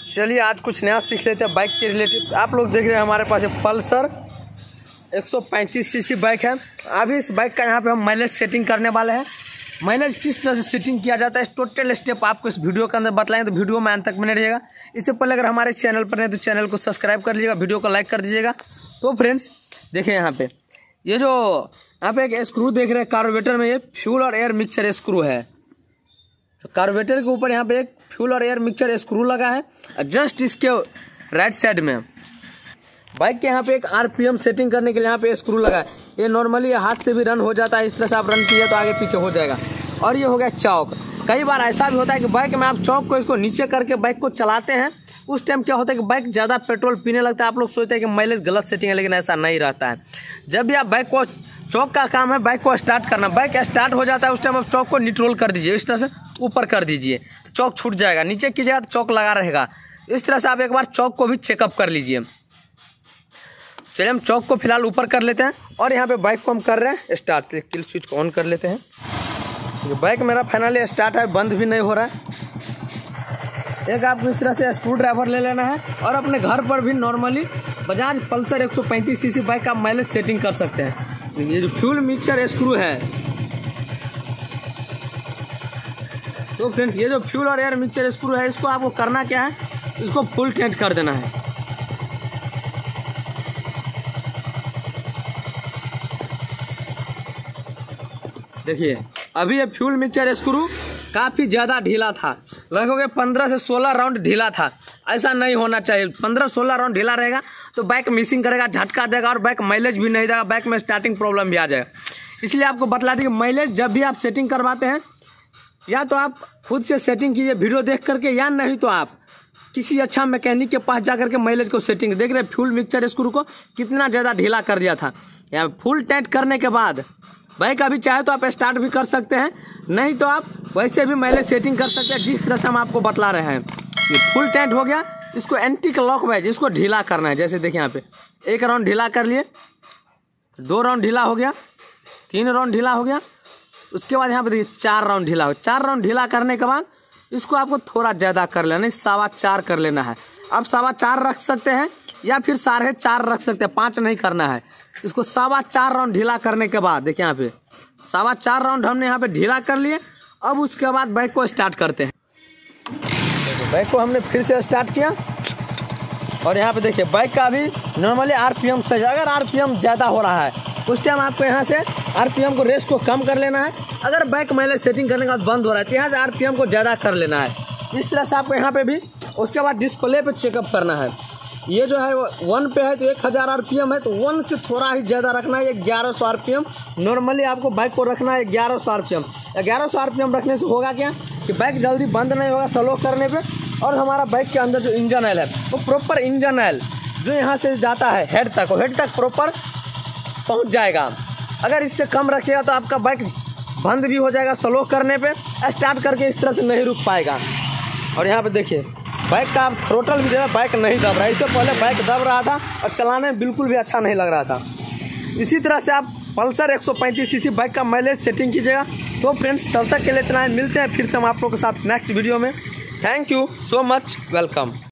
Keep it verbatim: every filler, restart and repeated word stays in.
चलिए आज कुछ नया सीख लेते हैं बाइक के रिलेटेड। आप लोग देख रहे हैं हमारे पास पल्सर एक सौ पैंतीस सीसी बाइक है। अभी इस बाइक का यहाँ पे हम माइलेज सेटिंग करने वाले हैं। माइलेज किस तरह से सेटिंग किया जाता है इस टोटल स्टेप आपको इस वीडियो के अंदर बताएंगे, तो वीडियो में अंत तक बने रहिएगा। इससे पहले अगर हमारे चैनल पर नहीं तो चैनल को सब्सक्राइब कर लीजिएगा, वीडियो को लाइक कर दीजिएगा। तो फ्रेंड्स देखिए यहाँ पे ये जो यहाँ पे एक स्क्रू देख रहे हैं कार्बोरेटर में, ये फ्यूल और एयर मिक्सचर स्क्रू है। तो कार्बोरेटर के ऊपर यहाँ पे एक फ्यूल और एयर मिक्सचर स्क्रू लगा है। जस्ट इसके राइट साइड में बाइक के यहाँ पे एक आरपीएम सेटिंग करने के लिए यहाँ पे स्क्रू लगा है। ये नॉर्मली हाथ से भी रन हो जाता है, इस तरह से आप रन कीजिए तो आगे पीछे हो जाएगा। और ये हो गया चौक। कई बार ऐसा भी होता है कि बाइक में आप चौक को इसको नीचे करके बाइक को चलाते हैं, उस टाइम क्या होता है कि बाइक ज़्यादा पेट्रोल पीने लगता है। आप लोग सोचते हैं कि माइलेज गलत सेटिंग है, लेकिन ऐसा नहीं रहता है। जब भी आप बाइक को चौक का काम है बाइक को स्टार्ट करना, बाइक स्टार्ट हो जाता है उस टाइम आप चौक को न्यूट्रल कर दीजिए, इस तरह से ऊपर कर दीजिए तो चौक छूट जाएगा। नीचे कीजिएगा तो चौक लगा रहेगा। इस तरह से आप एक बार चौक को भी चेकअप कर लीजिए। चलिए हम चौक को फिलहाल ऊपर कर लेते हैं और यहाँ पे बाइक को हम कर रहे हैं स्टार्ट। किल स्विच को ऑन कर लेते हैं। ये बाइक मेरा फाइनली स्टार्ट है, बंद भी नहीं हो रहा है। एक आपको इस तरह से स्क्रू ड्राइवर ले लेना है और अपने घर पर भी नॉर्मली बजाज पल्सर एक सौ पैंतीस सीसी बाइक का माइलेज सेटिंग कर सकते हैं। ये जो फ्यूल मिक्सचर स्क्रू है, तो फ्रेंड्स ये जो फ्यूल और एयर मिक्सचर स्क्रू है इसको आपको करना क्या है, इसको फुल टाइट कर देना है। देखिए अभी ये फ्यूल मिक्सचर स्क्रू काफ़ी ज़्यादा ढीला था, लगभग पंद्रह से सोलह राउंड ढीला था। ऐसा नहीं होना चाहिए। पंद्रह सोलह राउंड ढीला रहेगा तो बाइक मिसिंग करेगा, झटका देगा और बाइक माइलेज भी नहीं देगा, बाइक में स्टार्टिंग प्रॉब्लम भी आ जाएगा। इसलिए आपको बतला दें कि माइलेज जब भी आप सेटिंग करवाते हैं या तो आप खुद से सेटिंग कीजिए वीडियो देख करके, या नहीं तो आप किसी अच्छा मैकेनिक के पास जा करके माइलेज को सेटिंग। देख रहे फ्यूल मिक्सचर स्क्रू को कितना ज़्यादा ढीला कर दिया था। या फुल टाइट करने के बाद बाइक अभी चाहे तो आप स्टार्ट भी कर सकते हैं, नहीं तो आप वैसे भी माइलेज सेटिंग कर सकते हैं जिस तरह से हम आपको बतला रहे हैं। ये फुल टाइट हो गया, इसको एंटी क्लॉक वाइज इसको ढीला करना है। जैसे देखिए यहाँ पे एक राउंड ढीला कर लिए, दो राउंड ढीला हो गया, तीन राउंड ढीला हो गया, उसके बाद यहाँ पे देखिए चार राउंड ढीला हो। चार राउंड ढीला करने के बाद इसको आपको थोड़ा ज़्यादा कर लेना है, सवा चार कर लेना है। आप सवा चार रख सकते हैं या फिर साढ़े चार रख सकते हैं, पाँच नहीं करना है। इसको सवा चार राउंड ढीला करने के बाद देखिए यहाँ पे सवा चार राउंड हमने यहाँ पे ढीला कर लिए। अब उसके बाद बाइक को स्टार्ट करते हैं। बाइक को हमने फिर से स्टार्ट किया और यहाँ पे देखिए बाइक का अभी नॉर्मली आरपीएम सही। अगर आरपीएम ज़्यादा हो रहा है उस टाइम आपको यहाँ से आरपीएम को रेस को कम कर लेना है। अगर बाइक माइलेज सेटिंग करने के बाद बंद हो रहा है तो यहाँ से आरपीएम को ज़्यादा कर लेना है। इस तरह से आपको यहाँ पे भी उसके बाद डिस्प्ले पे चेकअप करना है। ये जो है वन पे है तो एक हज़ार आरपीएम है, तो वन से थोड़ा ही ज़्यादा रखना है, ग्यारह सौ आरपीएम नॉर्मली आपको बाइक को रखना है। ग्यारह सौ आरपीएम ग्यारह सौ आरपीएम रखने से होगा क्या कि बाइक जल्दी बंद नहीं होगा स्लो करने पे। और हमारा बाइक के अंदर जो इंजन ऑयल है वो प्रॉपर इंजन ऑयल जो यहाँ से जाता है हेड तक, हेड तक प्रॉपर पहुँच जाएगा। अगर इससे कम रखिएगा तो आपका बाइक बंद भी हो जाएगा, स्लो करने पे स्टार्ट करके इस तरह से नहीं रुक पाएगा। और यहाँ पे देखिए बाइक का आप थ्रोटल भी जो है बाइक नहीं दब रहा है। इससे पहले बाइक दब रहा था और चलाने में बिल्कुल भी अच्छा नहीं लग रहा था। इसी तरह से आप पल्सर एक सौ पैंतीस सीसी बाइक का माइलेज सेटिंग कीजिएगा। तो फ्रेंड्स तब तक के लिए इतना ही, मिलते हैं फिर से हम आप लोगों के साथ नेक्स्ट वीडियो में। Thank you so much, welcome.